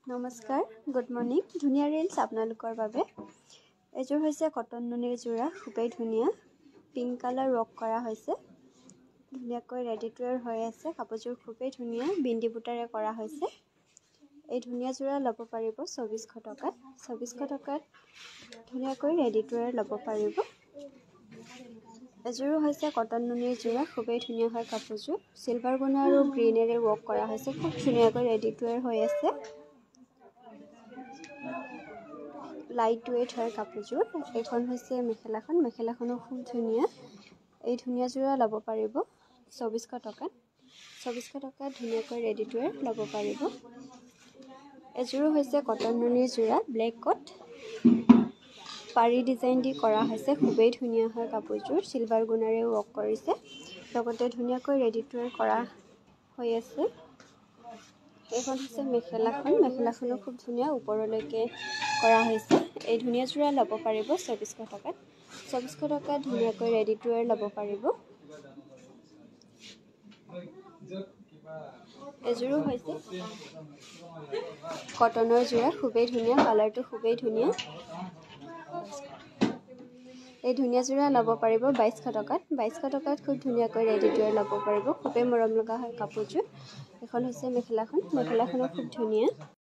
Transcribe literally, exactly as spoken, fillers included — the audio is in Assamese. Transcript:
নমস্কাৰ, গুড মৰ্নিং। ধুনীয়া ৰিলছ আপোনালোকৰ বাবে। এযোৰ হৈছে কটন নুনিৰ যোৰা, খুবেই ধুনীয়া। পিংক কালাৰ ৱৰ্ক কৰা হৈছে, ধুনীয়াকৈ ৰেডি টু ৱেৰ হৈ আছে। কাপোৰযোৰ খুবেই ধুনীয়া, বিন্দি বুটাৰে কৰা হৈছে। এই ধুনীয়া যোৰা ল'ব পাৰিব চৌবিছশ টকাত। চৌবিছশ টকাত ধুনীয়াকৈ ৰেডি টু ৱেৰ ল'ব পাৰিব। এযোৰো হৈছে কটন নুনিৰ যোৰা, খুবেই ধুনীয়া হয় কাপোৰযোৰ। চিলভাৰ গুণা আৰু গ্ৰীনেৰে ৱৰ্ক কৰা হৈছে, খুব ধুনীয়াকৈ ৰেডি টু ৱেৰ হৈ আছে। লাইট ৱেইট হয় কাপোৰযোৰ। এইখন হৈছে মেখেলাখন, মেখেলাখনো খুব ধুনীয়া। এই ধুনীয়া যোৰা ল'ব পাৰিব চৌবিছশ টকাত। চৌবিছশ টকাত ধুনীয়াকৈ ৰেডি টু ৱেৰ ল'ব পাৰিব। এযোৰো হৈছে কটন নুনিৰ যোৰা, ব্লেক কট, পাৰি ডিজাইন দি কৰা হৈছে, খুবেই ধুনীয়া হয় কাপোৰযোৰ। চিলভাৰ গুণাৰে ৱৰ্ক কৰিছে, লগতে ধুনীয়াকৈ ৰেডি টু ৱেৰ কৰা হৈ আছে। এইখন হৈছে মেখেলাখন, মেখেলাখনো খুব ধুনীয়া, ওপৰলৈকে কৰা হৈছে। এই ধুনীয়া যোৰা ল'ব পাৰিব চৌবিছশ টকাত। চৌবিছশ টকাত ধুনীয়াকৈ ৰেডি টু ৱেৰ ল'ব পাৰিব। এযোৰো হৈছে কটনৰ যোৰা, খুবেই ধুনীয়া, কালাৰটো খুবেই ধুনীয়া। এই ধুনীয়া যোৰা ল'ব পাৰিব বাইছশ টকাত। বাইছশ টকাত খুব ধুনীয়াকৈ ৰেডি টু ৱেৰ ল'ব পাৰিব। খুবেই মৰম লগা হয় কাপোৰযোৰ। এখন হৈছে মেখেলাখন, মেখেলাখনো খুব ধুনীয়া।